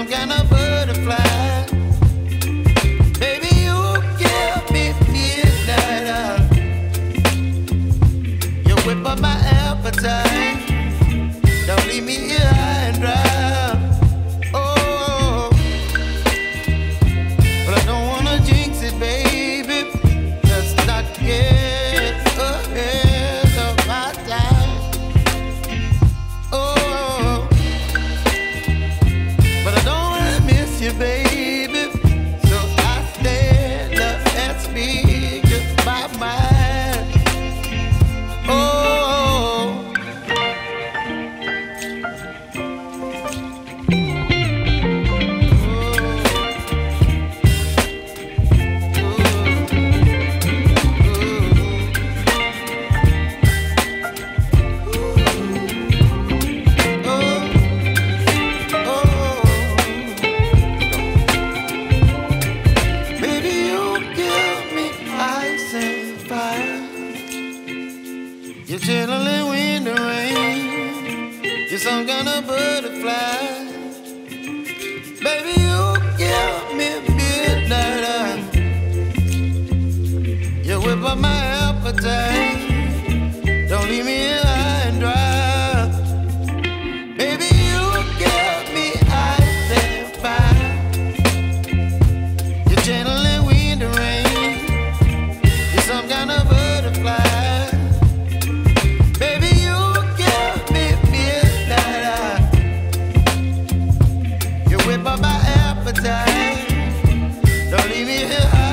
some kind of butterfly. Baby, you give me midnight. You whip up my appetite. Don't leave me here high and dry. Oh, but I don't wanna jinx it, baby. Let's not get ahead of my time. Oh, but I don't wanna miss you, baby. So I stand up and speak my mind. Oh. You're chilling when the rain. You're some kind of butterfly. Baby, you give me midnight. You whip up my appetite. Don't leave me here high and dry. Baby, you give me ice and fire. You're channeling wind and rain. You're some kind of butterfly. Whip up my appetite. Don't leave me here high.